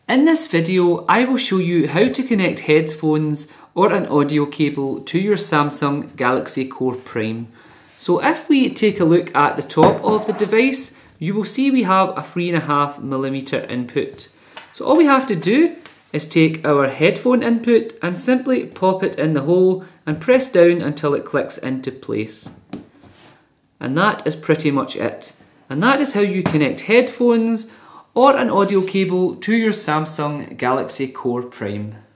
In this video, I will show you how to connect headphones or an audio cable to your Samsung Galaxy Core Prime. So if we take a look at the top of the device, you will see we have a 3.5mm input. So all we have to do is take our headphone input and simply pop it in the hole and press down until it clicks into place. And that is pretty much it. And that is how you connect headphones or an audio cable to your Samsung Galaxy Core Prime.